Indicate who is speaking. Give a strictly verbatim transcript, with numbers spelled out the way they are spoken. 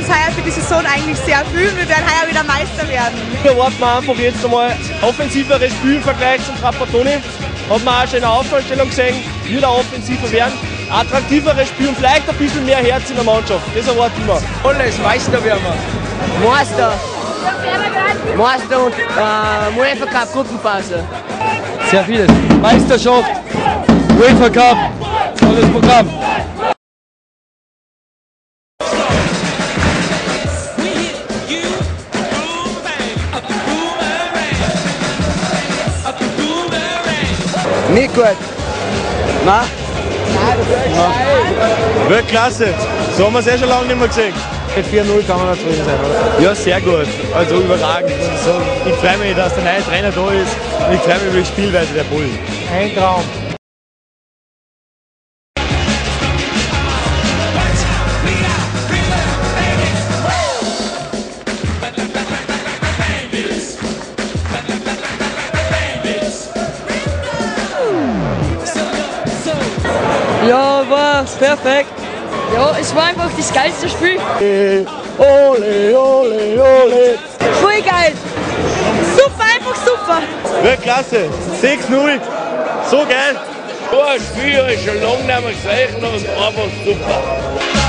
Speaker 1: uns heuer für die Saison eigentlich sehr viel. Wir werden heuer wieder Meister werden.
Speaker 2: Da erwarten wir einfach jetzt einmal offensiveres Spiel im Vergleich zum Trapattoni. Hat man auch schon in der Aufstellung gesehen, wieder offensiver werden. Attraktiveres Spiel und vielleicht ein bisschen mehr Herz in der Mannschaft. Das erwarten wir.
Speaker 3: Alles, Meister werden wir. Meister. Meister und äh, UEFA Cup Gruppenphase.
Speaker 4: Sehr vieles. Meisterschaft, UEFA Cup, tolles Programm.
Speaker 3: Nicht gut. Nein?
Speaker 2: Wird klasse. So haben wir es eh schon lange nicht mehr gesehen.
Speaker 4: Mit vier null kann man da zufrieden sein, oder?
Speaker 2: Ja, sehr gut. Also überragend. So, ich freue mich, dass der neue Trainer da ist. Und ich freue mich über die Spielweise der Bullen.
Speaker 4: Ein Traum.
Speaker 5: Ja, war perfekt. Ja, es war einfach das geilste Spiel.
Speaker 2: Ole, ole, ole.
Speaker 1: Voll geil. Super, einfach super.
Speaker 2: Wird klasse. sechs null. So geil.
Speaker 6: So ein Spiel habe ich schon lange nicht mehr gesehen und einfach super.